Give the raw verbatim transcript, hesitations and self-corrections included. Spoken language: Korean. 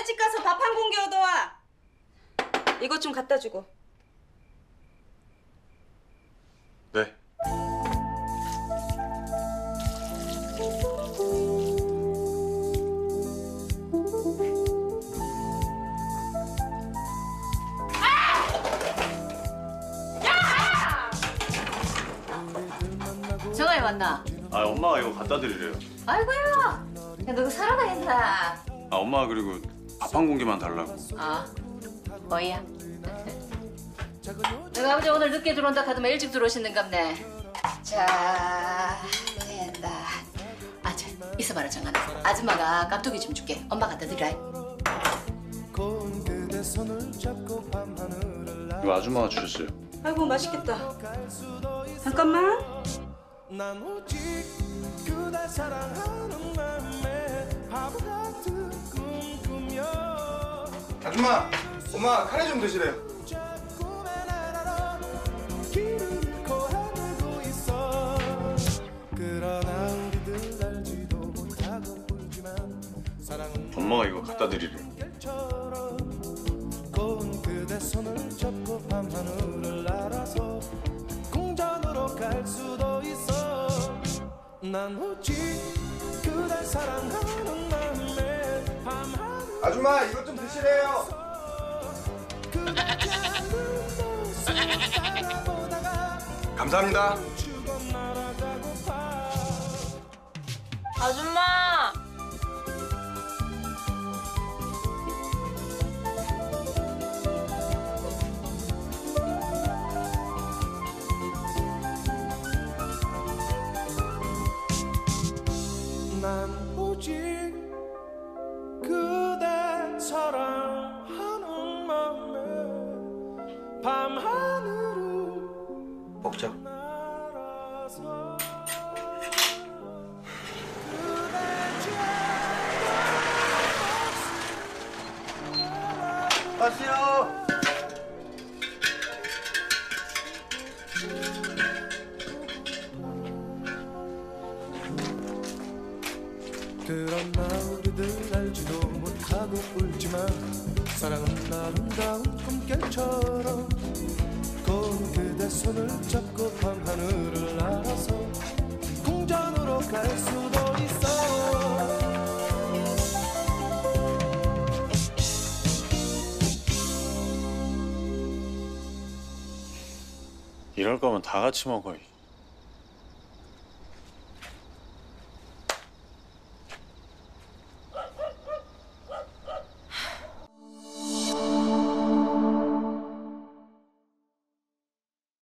마늘집 가서 밥 한 공기 얻어와. 이것 좀 갖다 주고. 네. 정아이 왔나? 아, 엄마가 이거 갖다 드리래요. 아이고야. 야, 너 살아나겠나? 아, 엄마가 그리고 밥 한 공기만 달라고. 아, 뭐야? 내가 아버지 오늘 늦게 들어온다 하더만 일찍 들어오시는갑네. 자, 된다. 아, 저 있어봐라 정아. 아줌마가 깍두기 좀 줄게. 엄마 갖다 드리라. 이거 아줌마가 주셨어요. 아이고 맛있겠다. 잠깐만. 난 오직 그댈 사랑하는 맘에 바보 같은 꿈 꾸며 아줌마, 엄마 카레 좀 드시래요. 길을 잃고 헤매고 있어. 그러나 우리들 알지도 못하고 울지만 사랑은 엄마가 이거 갖다 드리래요. 별처럼 고운 그대 손을 잡고 밤하늘을 날아서 궁전으로 갈 수도 있어. 난 오직 그댈 사랑하는 맘에 밤하늘 아줌마 이것 좀 드시래요. 그대 작은 모습 바라보다가 감사합니다. 죽어 날아가고파. 아줌마. 난 오직 그대 사랑하는 맘에 밤하늘을 먹자. 날아서 왔어요. 그러나 우리들 알지도 못하고 울지만 사랑은 아름다운 꿈결처럼 고운 그대 손을 잡고 밤하늘을 날아서 궁전으로 갈 수도 있어. 이럴 거면 다 같이 먹어.